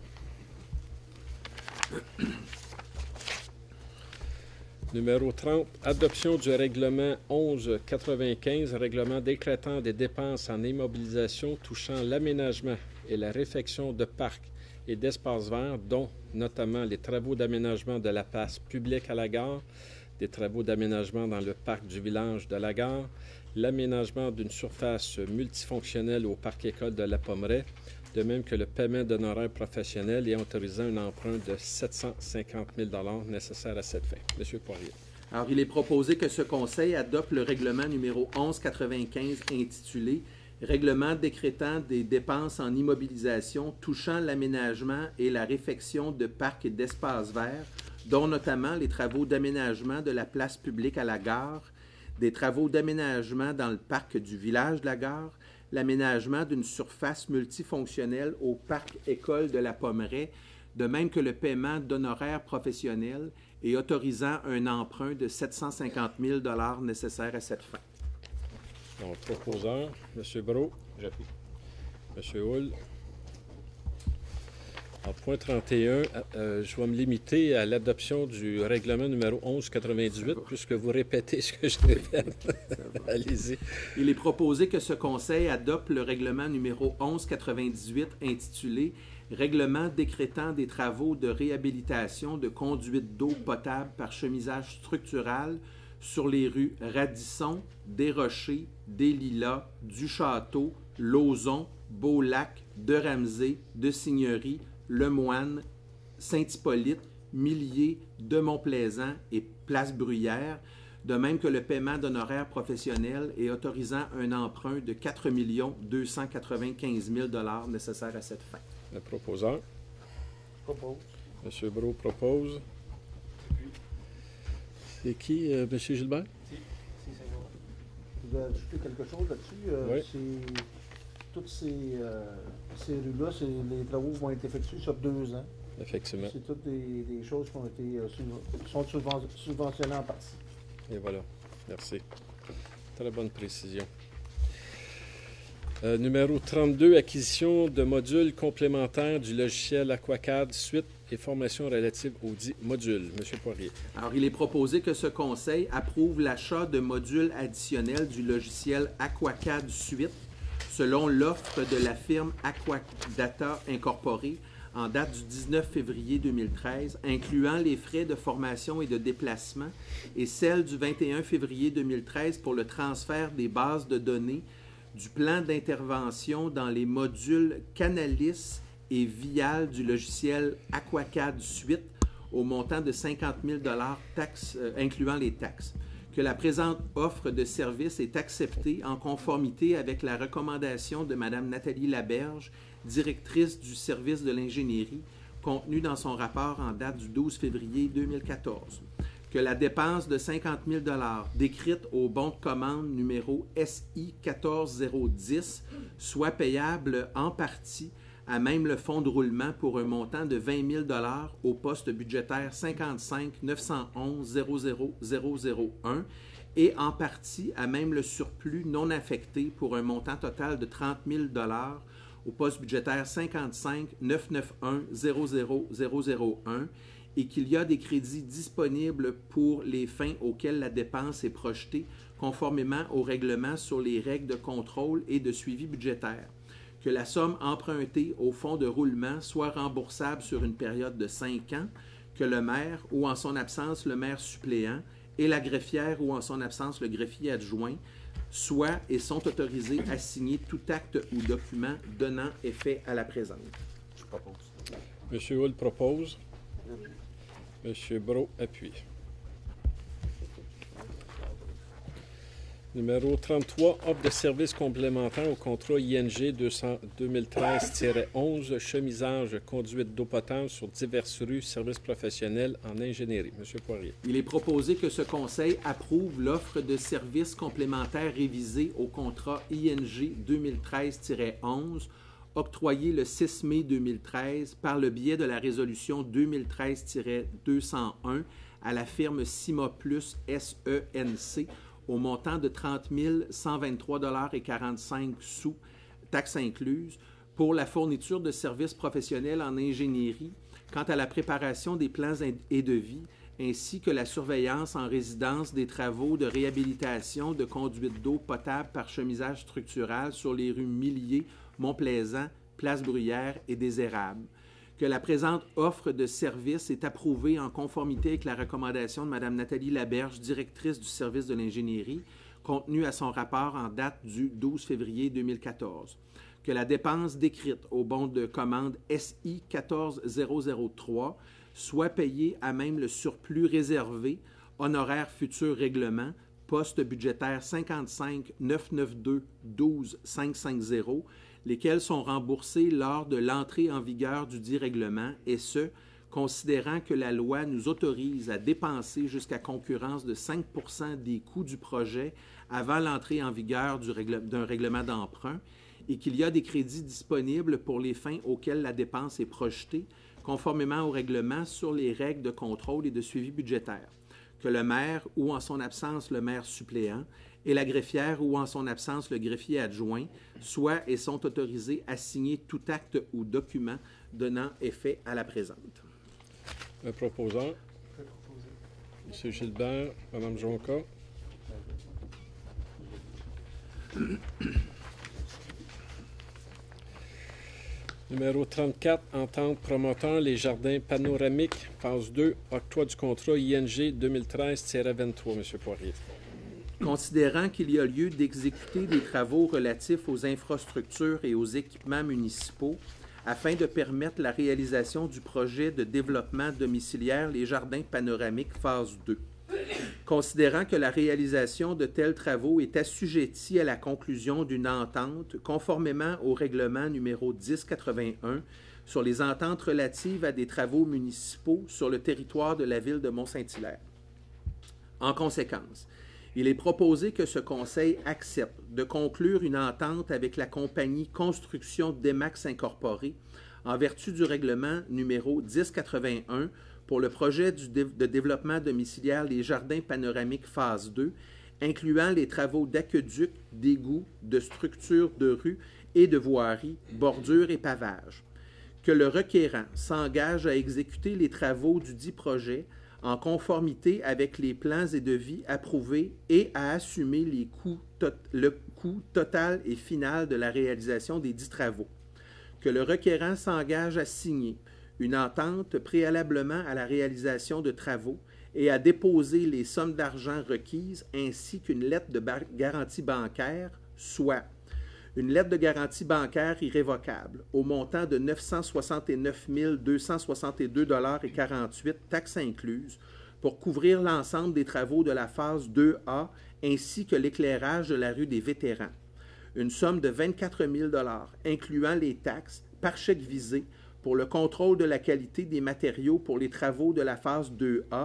Numéro 30, adoption du règlement 1195, règlement décrétant des dépenses en immobilisation touchant l'aménagement et la réfection de parcs et d'espaces verts, dont notamment les travaux d'aménagement de la place publique à la gare, des travaux d'aménagement dans le parc du village de la gare, l'aménagement d'une surface multifonctionnelle au parc-école de la Pommeraye, de même que le paiement d'honoraires professionnels et en autorisant un emprunt de 750 000 $ nécessaire à cette fin. M. Poirier. Alors, il est proposé que ce Conseil adopte le règlement numéro 1195 intitulé « Règlement décrétant des dépenses en immobilisation touchant l'aménagement et la réfection de parcs et d'espaces verts, dont notamment les travaux d'aménagement de la place publique à la gare, des travaux d'aménagement dans le parc du village de la gare, l'aménagement d'une surface multifonctionnelle au parc-école de la Pommeraye, de même que le paiement d'honoraires professionnels et autorisant un emprunt de 750 000 $ nécessaire à cette fin. Donc, proposeur, M. Brault. J'appuie. M. Hull. En point 31, je vais me limiter à l'adoption du règlement numéro 1198, puisque vous répétez ce que j'ai fait. Allez-y. Il est proposé que ce Conseil adopte le règlement numéro 1198 intitulé « Règlement décrétant des travaux de réhabilitation de conduites d'eau potable par chemisage structural sur les rues Radisson, Desrochers, des Lilas, du Château, Lauzon, Beaulac, de Ramsey, de Signery, Lemoine, Saint-Hippolyte, Millier, de Montplaisant et Place Bruyère, de même que le paiement d'honoraires professionnels et autorisant un emprunt de 4 295 000 $ nécessaire à cette fin. Le proposeur. Propose. M. Brault propose. C'est qui, M. Gilbert? Je voudrais ajouter quelque chose là-dessus. Oui. Toutes ces rues-là, les travaux vont être effectués sur 2 ans. Effectivement. C'est toutes des choses qui ont été sont subventionnées en partie. Et voilà. Merci. Très bonne précision. Numéro 32, acquisition de modules complémentaires du logiciel Aquacad Suite et formation relative aux dits modules. M. Poirier. Alors, il est proposé que ce Conseil approuve l'achat de modules additionnels du logiciel Aquacad Suite selon l'offre de la firme Aquadata Incorporée en date du 19 février 2013, incluant les frais de formation et de déplacement, et celle du 21 février 2013 pour le transfert des bases de données du plan d'intervention dans les modules Canalis et Vial du logiciel Aquacad Suite au montant de 50 000 $, incluant les taxes. Que la présente offre de service est acceptée en conformité avec la recommandation de Mme Nathalie Laberge, directrice du service de l'ingénierie, contenue dans son rapport en date du 12 février 2014. que la dépense de 50 000 décrite au bon de commande numéro SI 14010 soit payable en partie à même le fonds de roulement pour un montant de 20 000 au poste budgétaire 55 911 00001 et en partie à même le surplus non affecté pour un montant total de 30 000 au poste budgétaire 55 991 00001 et qu'il y a des crédits disponibles pour les fins auxquelles la dépense est projetée conformément au règlement sur les règles de contrôle et de suivi budgétaire, que la somme empruntée au fonds de roulement soit remboursable sur une période de 5 ans, que le maire ou en son absence le maire suppléant et la greffière ou en son absence le greffier adjoint soient et sont autorisés à signer tout acte ou document donnant effet à la présente. Je propose. M. Hull propose. M. Brault appuie. Numéro 33, offre de services complémentaires au contrat ING 2013-11, chemisage, conduite d'eau potable sur diverses rues, services professionnels en ingénierie. M. Poirier. Il est proposé que ce Conseil approuve l'offre de services complémentaires révisée au contrat ING 2013-11, octroyé le 6 mai 2013 par le biais de la résolution 2013-201 à la firme Cima Plus SENC au montant de 30 123,45 $, taxes incluses, pour la fourniture de services professionnels en ingénierie quant à la préparation des plans et devis, ainsi que la surveillance en résidence des travaux de réhabilitation de conduites d'eau potable par chemisage structural sur les rues Millier, Mont-Plaisant, Place Bruyère et des Érables. Que la présente offre de service est approuvée en conformité avec la recommandation de Mme Nathalie Laberge, directrice du service de l'ingénierie, contenue à son rapport en date du 12 février 2014. Que la dépense décrite au bon de commande SI 14003 soit payée à même le surplus réservé, honoraire futur règlement, poste budgétaire 55 992 12 550, lesquels sont remboursés lors de l'entrée en vigueur du dit règlement, et ce, considérant que la loi nous autorise à dépenser jusqu'à concurrence de 5 % des coûts du projet avant l'entrée en vigueur d'un règlement d'emprunt, et qu'il y a des crédits disponibles pour les fins auxquelles la dépense est projetée, conformément au règlement sur les règles de contrôle et de suivi budgétaire, que le maire ou en son absence le maire suppléant et la greffière ou en son absence le greffier adjoint soient et sont autorisés à signer tout acte ou document donnant effet à la présente. Le proposant. M. Gilbert, Mme Jonca. Numéro 34, entente promoteur Les Jardins Panoramiques, phase 2, octroi du contrat ING 2013-23, M. Poirier. Considérant qu'il y a lieu d'exécuter des travaux relatifs aux infrastructures et aux équipements municipaux afin de permettre la réalisation du projet de développement domiciliaire Les Jardins Panoramiques, phase 2. Considérant que la réalisation de tels travaux est assujettie à la conclusion d'une entente conformément au règlement numéro 1081 sur les ententes relatives à des travaux municipaux sur le territoire de la ville de Mont-Saint-Hilaire. En conséquence, il est proposé que ce Conseil accepte de conclure une entente avec la compagnie Construction Demax Incorporée en vertu du règlement numéro 1081 pour le projet de développement domiciliaire Les Jardins Panoramiques phase 2, incluant les travaux d'aqueduc, d'égouts, de structures de rue et de voirie, bordures et pavages. Que le requérant s'engage à exécuter les travaux du dit projet en conformité avec les plans et devis approuvés et à assumer le coût total et final de la réalisation des dits travaux. Que le requérant s'engage à signer une entente préalablement à la réalisation de travaux et à déposer les sommes d'argent requises ainsi qu'une lettre de garantie bancaire, soit une lettre de garantie bancaire irrévocable au montant de 969 262,48 $, taxes incluses, pour couvrir l'ensemble des travaux de la phase 2A ainsi que l'éclairage de la rue des Vétérans. Une somme de 24 000 $, incluant les taxes, par chèque visé, pour le contrôle de la qualité des matériaux pour les travaux de la phase 2A,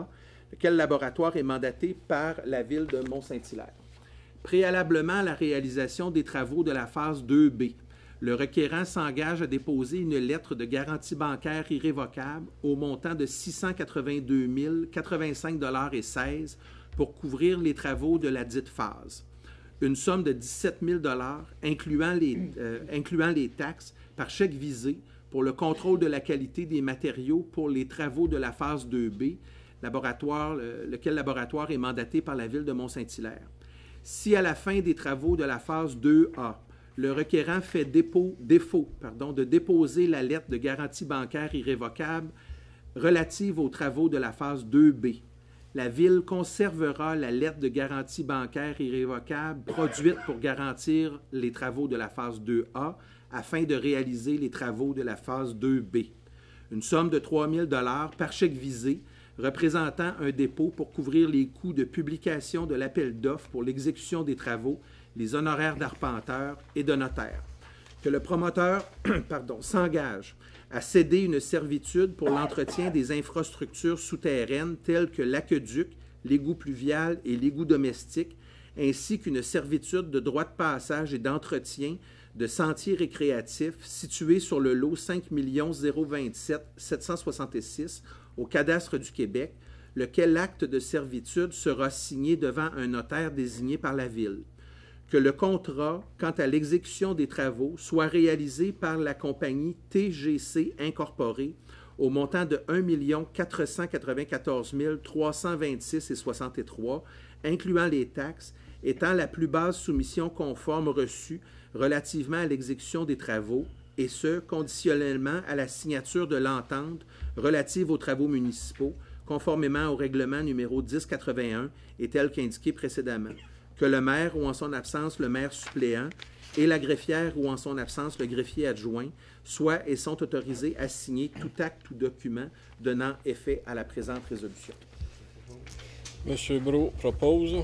lequel laboratoire est mandaté par la Ville de Mont-Saint-Hilaire. Préalablement à la réalisation des travaux de la phase 2B, le requérant s'engage à déposer une lettre de garantie bancaire irrévocable au montant de 682 085,16 $ pour couvrir les travaux de la dite phase. Une somme de 17 000 $ incluant les taxes par chèque visé pour le contrôle de la qualité des matériaux pour les travaux de la phase 2B, lequel laboratoire est mandaté par la Ville de Mont-Saint-Hilaire. Si à la fin des travaux de la phase 2A, le requérant fait défaut de déposer la lettre de garantie bancaire irrévocable relative aux travaux de la phase 2B, la Ville conservera la lettre de garantie bancaire irrévocable produite pour garantir les travaux de la phase 2A afin de réaliser les travaux de la phase 2B. Une somme de 3 000 $ par chèque visé représentant un dépôt pour couvrir les coûts de publication de l'appel d'offres pour l'exécution des travaux, les honoraires d'arpenteur et de notaire. Que le promoteur s'engage à céder une servitude pour l'entretien des infrastructures souterraines telles que l'aqueduc, l'égout pluvial et l'égout domestique, ainsi qu'une servitude de droit de passage et d'entretien de sentiers récréatifs situés sur le lot 5 027 766 au cadastre du Québec, lequel acte de servitude sera signé devant un notaire désigné par la Ville. Que le contrat, quant à l'exécution des travaux, soit réalisé par la compagnie TGC Incorporée au montant de 1 494 326,63 $, incluant les taxes, étant la plus basse soumission conforme reçue relativement à l'exécution des travaux, et ce, conditionnellement à la signature de l'entente relative aux travaux municipaux, conformément au règlement numéro 1081 et tel qu'indiqué précédemment. Que le maire ou en son absence le maire suppléant et la greffière ou en son absence le greffier adjoint soient et sont autorisés à signer tout acte ou document donnant effet à la présente résolution. M. Brault propose.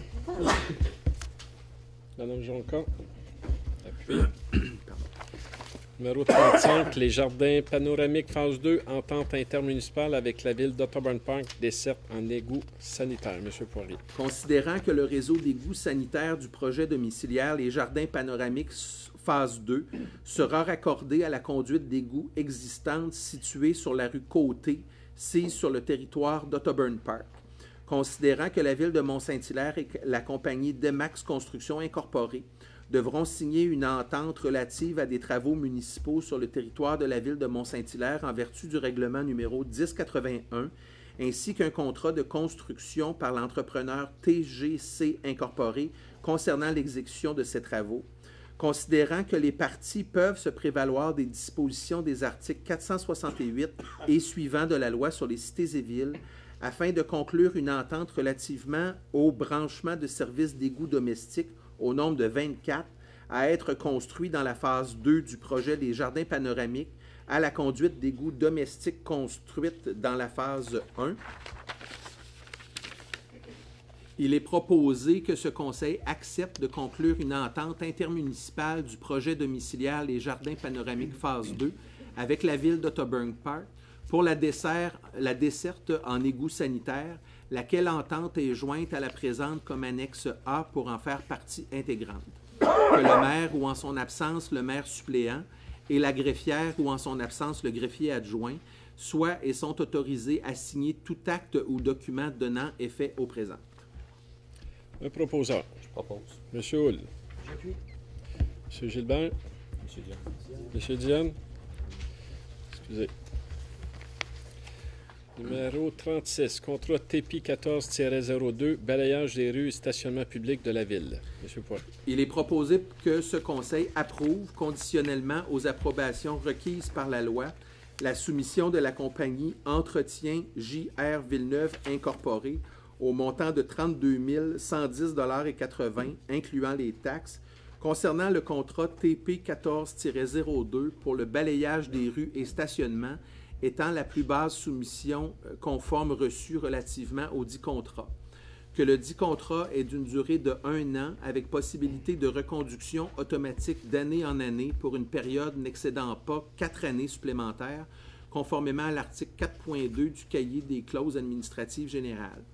Mme Jonca appuie. Numéro 35, les jardins panoramiques phase 2, entente intermunicipale avec la ville d'Otterburn Park, desserte en égouts sanitaires. M. Poirier. Considérant que le réseau d'égouts sanitaires du projet domiciliaire Les Jardins panoramiques phase 2 sera raccordé à la conduite d'égouts existante située sur la rue Côté, sise sur le territoire d'Otterburn Park. Considérant que la ville de Mont-Saint-Hilaire et la compagnie Demax Construction Incorporée devront signer une entente relative à des travaux municipaux sur le territoire de la ville de Mont-Saint-Hilaire en vertu du règlement numéro 1081, ainsi qu'un contrat de construction par l'entrepreneur TGC Incorporé concernant l'exécution de ces travaux. Considérant que les parties peuvent se prévaloir des dispositions des articles 468 et suivants de la loi sur les cités et villes, afin de conclure une entente relativement au branchement de services d'égouts domestiques au nombre de 24 à être construits dans la phase 2 du projet des jardins panoramiques à la conduite d'égouts domestiques construite dans la phase 1. Il est proposé que ce conseil accepte de conclure une entente intermunicipale du projet domiciliaire Les Jardins panoramiques phase 2 avec la ville d'Otterburn Park pour la desserte en égouts sanitaires, laquelle entente est jointe à la présente comme annexe A pour en faire partie intégrante. Que le maire ou en son absence le maire suppléant et la greffière ou en son absence le greffier adjoint soient et sont autorisés à signer tout acte ou document donnant effet au présent. Un proposeur. Je propose. M. Hull. J'appuie. M. Gilbert. M. Dion. M. Diane. Excusez. Numéro 36, contrat TP 14-02, balayage des rues et stationnement public de la ville. M. Poirier. Il est proposé que ce conseil approuve, conditionnellement aux approbations requises par la loi, la soumission de la compagnie Entretien J.R. Villeneuve Incorporée au montant de 32 110,80 $, incluant les taxes, concernant le contrat TP 14-02 pour le balayage des rues et stationnement, étant la plus basse soumission conforme reçue relativement au dit contrat. Que le dit contrat est d'une durée de 1 an avec possibilité de reconduction automatique d'année en année pour une période n'excédant pas 4 années supplémentaires, conformément à l'article 4.2 du cahier des clauses administratives générales.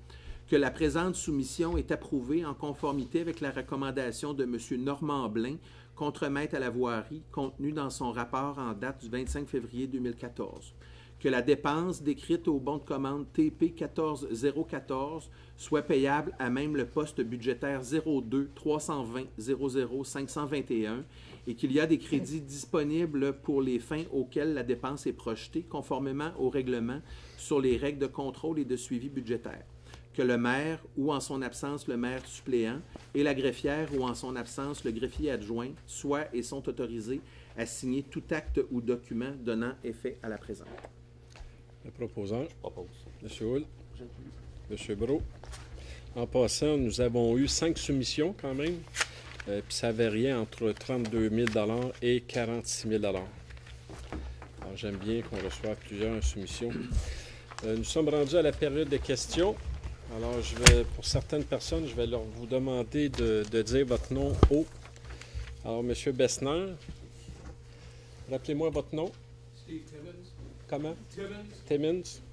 que la présente soumission est approuvée en conformité avec la recommandation de M. Normand Blain, contremaître à la voirie, contenue dans son rapport en date du 25 février 2014. Que la dépense décrite au bon de commande TP 14014 soit payable à même le poste budgétaire 02 320 00 521 et qu'il y a des crédits disponibles pour les fins auxquelles la dépense est projetée, conformément au règlement sur les règles de contrôle et de suivi budgétaire. Que le maire, ou en son absence le maire suppléant, et la greffière, ou en son absence le greffier adjoint, soient et sont autorisés à signer tout acte ou document donnant effet à la présente. Le proposant, Je propose. M. Hull, M. Brault. En passant, nous avons eu 5 soumissions quand même, puis ça variait entre 32 000 et 46 000 Alors, j'aime bien qu'on reçoive plusieurs soumissions. Nous sommes rendus à la période de questions. Alors, pour certaines personnes, je vais vous demander de dire votre nom haut. Alors, M. Bessner, rappelez-moi votre nom. Steve Timmons. Comment? Timmons. Timmons.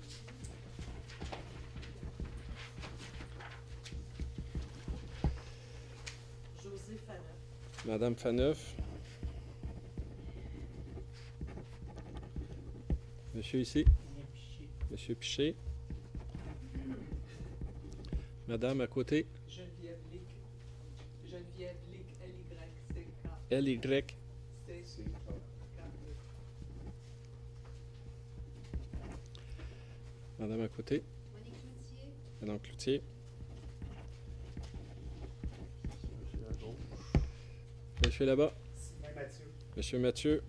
José Faneuf. Madame Faneuf. Monsieur ici. Monsieur Piché. Madame à côté. Geneviève Lick. Geneviève Lick, L-Y-C-K. L-Y. Madame à côté. Monique Cloutier. Madame Cloutier. Monsieur là-bas. Sylvain Mathieu. Monsieur Mathieu.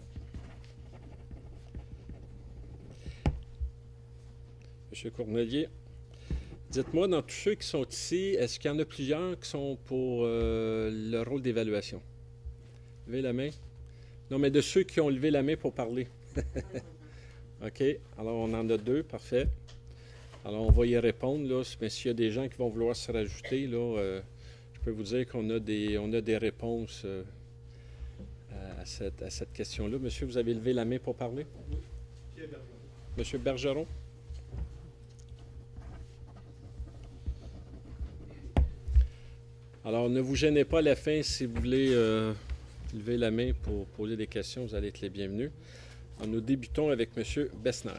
Monsieur Cournelier. Dites-moi, dans tous ceux qui sont ici, est-ce qu'il y en a plusieurs qui sont pour le rôle d'évaluation? Levez la main. Non, mais de ceux qui ont levé la main pour parler. OK. Alors, on en a 2. Parfait. Alors, on va y répondre, là. Mais s'il y a des gens qui vont vouloir se rajouter, là, je peux vous dire qu'on a des réponses à cette question-là. Monsieur, vous avez levé la main pour parler? Pierre Bergeron. Monsieur Bergeron? Alors, ne vous gênez pas à la fin si vous voulez lever la main pour poser des questions. Vous allez être les bienvenus. Alors, nous débutons avec M. Bessner.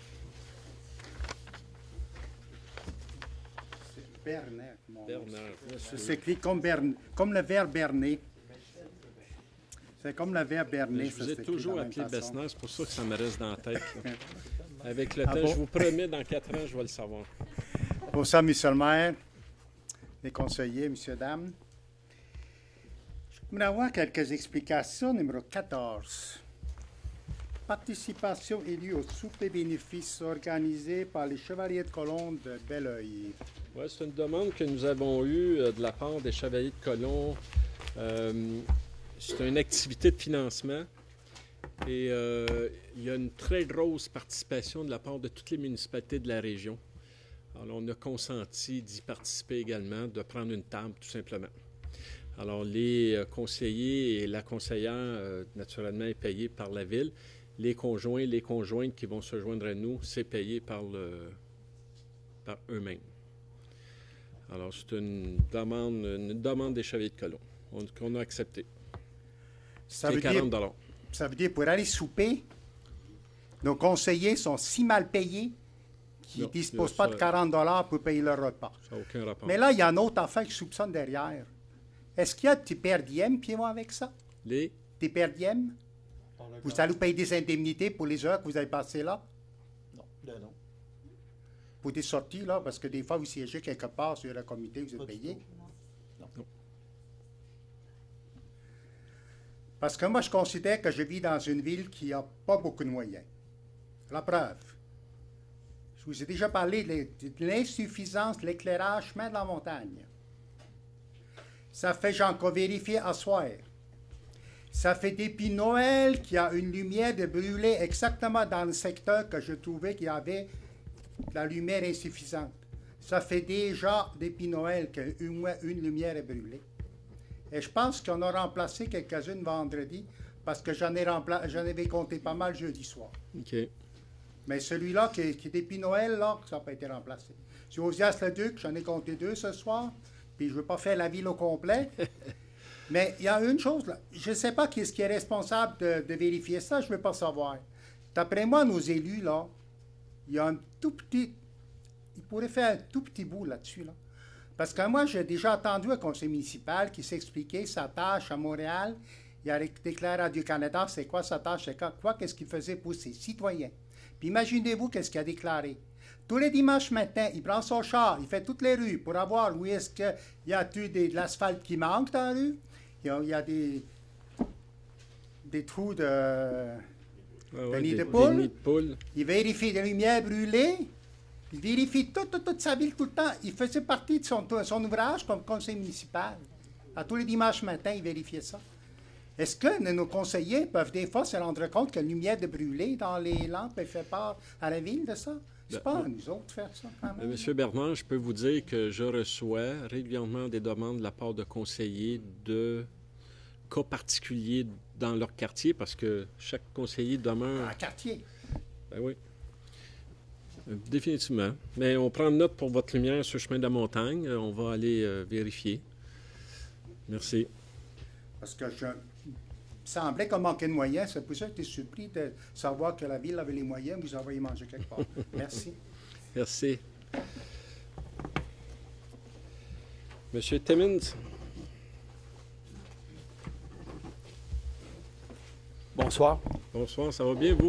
Berner, mon nom. Bernard. Ça s'écrit comme le verbe berner. C'est comme le verbe berner. Je vous ai toujours appelé Bessner, c'est pour ça que ça me reste dans la tête. Là. Avec le Ah temps, bon? je vous promets, dans 4 ans, je vais le savoir. Pour ça, monsieur le maire, les conseillers, messieurs, dames, j'aimerais avoir quelques explications. Numéro 14. Participation élue au souper bénéfice organisé par les Chevaliers de Colomb de Belleuil. Oui, c'est une demande que nous avons eue de la part des Chevaliers de Colomb. C'est une activité de financement et il y a une très grosse participation de la part de toutes les municipalités de la région. Alors, on a consenti d'y participer également, de prendre une table tout simplement. Alors, les conseillers et la conseillère, naturellement, est payée par la ville. Les conjoints, les conjointes qui vont se joindre à nous, c'est payé par eux-mêmes. Alors, c'est une demande des Chevaliers de Colomb qu'on a acceptée. Ça C'est veut 40 dire, ça veut dire pour aller souper, nos conseillers sont si mal payés qu'ils ne Non, disposent ça- pas de 40 pour payer leur repas. Ça n'a aucun rapport. Mais là, il y a une autre affaire que je soupçonne derrière. Est-ce qu'il y a des per diem qui vont avec ça? Les Des per diem? On a Vous allez payer des indemnités pour les heures que vous avez passées là? Non. Pour des sorties, là? Parce que des fois, vous siégez quelque part sur le comité, vous êtes payé. Parce que moi, je considère que je vis dans une ville qui n'a pas beaucoup de moyens. La preuve. Je vous ai déjà parlé de l'insuffisance de l'éclairage chemin de la montagne. Ça fait, j'en encore vérifié à soir. Ça fait depuis Noël qu'il y a une lumière de brûlée exactement dans le secteur que je trouvais qu'il y avait de la lumière insuffisante. Ça fait déjà depuis Noël qu'une lumière est brûlée. Et je pense qu'on a remplacé quelques-unes vendredi parce que j'en avais compté pas mal jeudi soir. OK. Mais celui-là qui est depuis Noël, là, ça n'a pas été remplacé. Josias Leduc, j'en ai compté 2 ce soir, puis je ne veux pas faire la ville au complet. Mais il y a une chose, là. Je ne sais pas qui est responsable de vérifier ça, je ne veux pas savoir. D'après moi, nos élus, là, il y a un tout petit... Ils pourraient faire un tout petit bout là-dessus, là. Parce que moi, j'ai déjà entendu un conseil municipal qui s'expliquait sa tâche à Montréal. Il a déclaré à Radio-Canada, c'est quoi sa tâche, c'est quoi, qu'est-ce qu'il faisait pour ses citoyens. Puis imaginez-vous qu'est-ce qu'il a déclaré. Tous les dimanches matin, il prend son char, il fait toutes les rues pour voir où est-ce qu'il y a de l'asphalte qui manque dans la rue. Il y a des trous de nids de poule. Il vérifie les lumières brûlées. Il vérifie toute sa ville tout le temps. Il faisait partie de son ouvrage comme conseil municipal. À tous les dimanches matin, il vérifiait ça. Est-ce que nos conseillers peuvent des fois se rendre compte que la lumière de brûler dans les lampes fait part à la ville de ça? C'est pas à nous autres de faire ça, quand même. Monsieur Bernard, je peux vous dire que je reçois régulièrement des demandes de la part de conseillers de cas particuliers dans leur quartier, parce que chaque conseiller demeure... Un quartier. Ben oui. Définitivement. Mais on prend note pour votre lumière sur le chemin de la montagne. On va aller vérifier. Merci. Parce que il me semblait qu'on manquait de moyens. C'est pour ça que j'étais surpris de savoir que la ville avait les moyens. Vous envoyez manger quelque part. Merci. Merci. Monsieur Timmins. Bonsoir. Bonsoir, ça va bien, vous?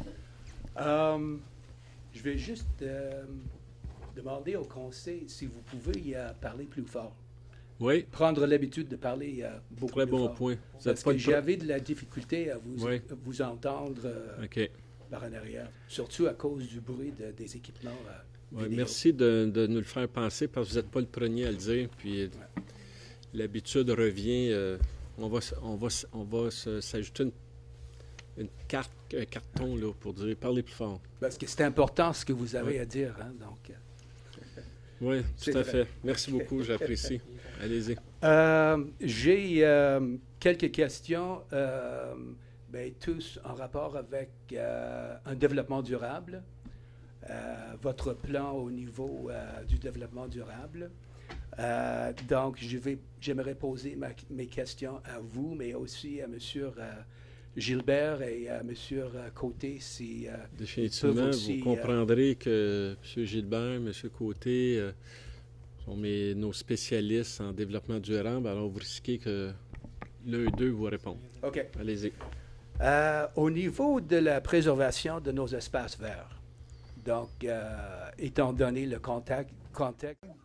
Je vais juste demander au conseil si vous pouvez parler plus fort. Oui. Prendre l'habitude de parler beaucoup Très plus bon fort. point. Parce que j'avais de la difficulté à vous entendre OK. par en arrière, surtout à cause du bruit des équipements vidéo. Merci de nous le faire penser, parce que vous n'êtes pas le premier à le dire. Puis l'habitude revient. On va s'ajouter un carton là, pour dire parlez plus fort. Parce que c'est important ce que vous avez à dire. Hein, donc, oui, tout à fait. Merci beaucoup, j'apprécie. Allez-y. J'ai quelques questions, tous en rapport avec un développement durable, votre plan au niveau du développement durable. Donc, j'aimerais poser mes questions à vous, mais aussi à M. Gilbert et à M. Côté, si... Définitivement, aussi, vous comprendrez que M. Gilbert, M. Côté sont nos spécialistes en développement durable, alors vous risquez que l'un d'eux vous réponde. OK. Allez-y. Au niveau de la préservation de nos espaces verts, donc, étant donné le contexte